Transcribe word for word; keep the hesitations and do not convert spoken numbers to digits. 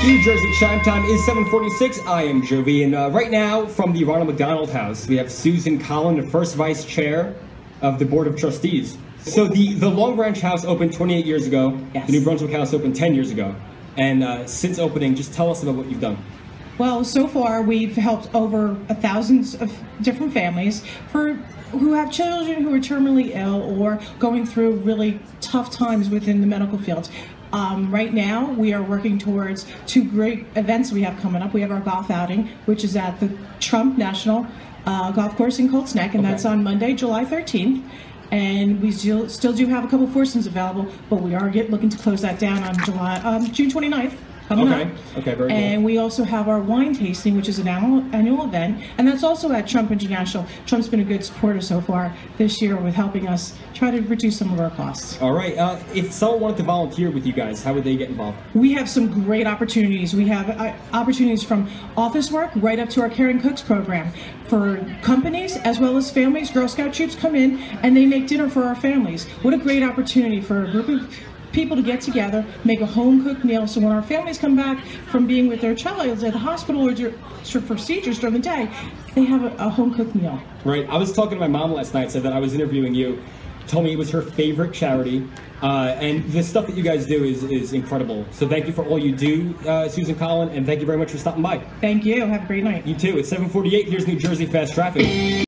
New Jersey chime time is seven forty-six. I am Jovi, and uh, right now from the Ronald McDonald House, we have Susan Collin, the first vice chair of the Board of Trustees. So the, the Long Branch House opened twenty-eight years ago. Yes. The New Brunswick House opened ten years ago. And uh, since opening, just tell us about what you've done. Well, so far we've helped over a thousands of different families for who have children who are terminally ill or going through really tough times within the medical field. Um, right now, we are working towards two great events we have coming up. We have our golf outing, which is at the Trump National uh, Golf Course in Colts Neck, and okay. that's on Monday, July thirteenth. And we still still do have a couple foursomes available, but we are get, looking to close that down on July um, June twenty-ninth. Coming okay. up. Okay. Very and cool. we also have our wine tasting, which is an annual, annual event, and that's also at Trump International. Trump's been a good supporter so far this year with helping us try to reduce some of our costs. All right. Uh, if someone wanted to volunteer with you guys, how would they get involved? We have some great opportunities. We have uh, opportunities from office work right up to our Caring Cooks program. For companies as well as families, Girl Scout troops come in and they make dinner for our families. What a great opportunity for a group of people to get together, make a home-cooked meal, so when our families come back from being with their child at the hospital or for procedures during the day, they have a, a home-cooked meal. Right. I was talking to my mom last night, said that I was interviewing you, told me it was her favorite charity, uh, and the stuff that you guys do is, is incredible. So thank you for all you do, uh, Susan Collin, and thank you very much for stopping by. Thank you. Have a great night. You too. It's seven forty-eight. Here's New Jersey Fast Traffic.